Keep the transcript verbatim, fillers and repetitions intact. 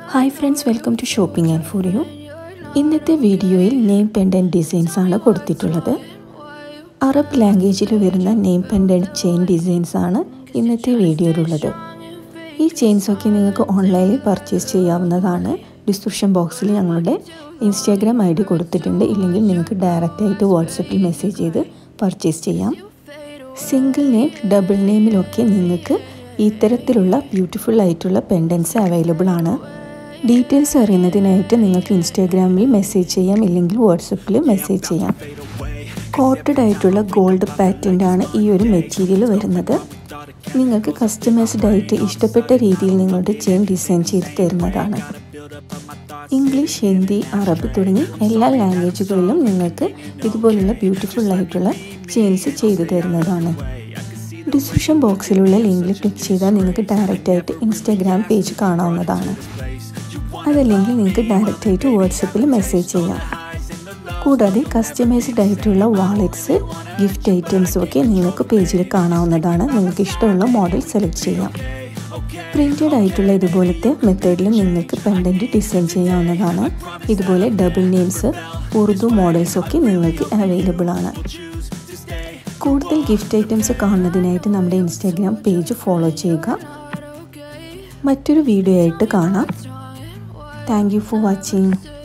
Hi friends, welcome to Shopping and For You. ഇന്നത്തെ വീഡിയോയിൽ name pendant designs ആണ് കൊടുത്തിട്ടുള്ളത്. അറബ് ലാംഗ്വേജിൽ വരുന്ന നെയിം പെൻഡന്റ് ചെയിൻ ഡിസൈൻസ് ആണ് ഇന്നത്തെ വീഡിയോയിലുള്ളത്. ഈ ചെയിൻസ് ഒക്കെ നിങ്ങൾക്ക് ഓൺലൈനിൽ പർച്ചേസ് ചെയ്യാവുന്നതാണ്. ഡിസ്ക്രിപ്ഷൻ ബോക്സിൽ ഞങ്ങളുടെ ഇൻസ്റ്റാഗ്രാം ഐ ഡി കൊടുത്തിട്ടുണ്ട്. ഇല്ലെങ്കിൽ നിങ്ങൾക്ക് ഡയറക്റ്റ് ആയിട്ട് വാട്സപ്പിൽ മെസ്സേജ് ചെയ്ത് പർച്ചേസ് ചെയ്യാം. സിംഗിൾ നെയിം, ഡബിൾ നെയിമിലൊക്കെ നിങ്ങൾക്ക് ഇത്തരത്തിലുള്ള ബ്യൂട്ടിഫുൾ ആയിട്ടുള്ള പെൻഡൻസ് അവൈലബിൾ ആണ്. ഡീറ്റെയിൽസ് അറിയുന്നതിനായിട്ട് നിങ്ങൾക്ക് ഇൻസ്റ്റാഗ്രാമിൽ മെസ്സേജ് ചെയ്യാം, ഇല്ലെങ്കിൽ വാട്സപ്പിൽ മെസ്സേജ് ചെയ്യാം. കോട്ടഡ് ആയിട്ടുള്ള ഗോൾഡ് പാറ്റേൺ ആണ് ഈ ഒരു മെറ്റീരിയൽ വരുന്നത്. നിങ്ങൾക്ക് കസ്റ്റമൈസ്ഡ് ആയിട്ട് ഇഷ്ടപ്പെട്ട രീതിയിൽ നിങ്ങളുടെ ചെയിൻ ഡിസൈൻ ചെയ്ത് തരുന്നതാണ്. ഇംഗ്ലീഷ്, ഹിന്ദി, അറബ് തുടങ്ങി എല്ലാ ലാംഗ്വേജുകളിലും നിങ്ങൾക്ക് ഇതുപോലുള്ള ബ്യൂട്ടിഫുൾ ആയിട്ടുള്ള ചെയിൻസ് ചെയ്തു തരുന്നതാണ്. ഡിസ്ക്രിപ്ഷൻ ബോക്സിലുള്ള ലിങ്കിൽ ക്ലിക്ക് ചെയ്താൽ നിങ്ങൾക്ക് ഡയറക്റ്റ് ആയിട്ട് ഇൻസ്റ്റാഗ്രാം പേജ് കാണാവുന്നതാണ്. അതല്ലെങ്കിൽ നിങ്ങൾക്ക് ഡയറക്റ്റ് ആയിട്ട് വാട്സപ്പിൽ മെസ്സേജ് ചെയ്യാം. കൂടാതെ കസ്റ്റമൈസ്ഡ് ആയിട്ടുള്ള വാളറ്റ്സ്, ഗിഫ്റ്റ് ഐറ്റംസും ഒക്കെ നിങ്ങൾക്ക് പേജിൽ കാണാവുന്നതാണ്. നിങ്ങൾക്ക് ഇഷ്ടമുള്ള മോഡൽ സെലക്ട് ചെയ്യാം. പ്രിൻറ്റഡ് ആയിട്ടുള്ള ഇതുപോലത്തെ മെത്തേഡിൽ നിങ്ങൾക്ക് പെൻഡൻറ്റ് ഡിസൈൻ ചെയ്യാവുന്നതാണ്. ഇതുപോലെ ഡബിൾ നെയിംസ്, ഉറുദു മോഡൽസൊക്കെ നിങ്ങൾക്ക് അവൈലബിൾ ആണ്. കൂടുതൽ ഗിഫ്റ്റ് ഐറ്റംസ് കാണുന്നതിനായിട്ട് നമ്മുടെ ഇൻസ്റ്റാഗ്രാം പേജ് ഫോളോ ചെയ്യുക. മറ്റൊരു വീഡിയോ ആയിട്ട് കാണാം. Thank you for watching.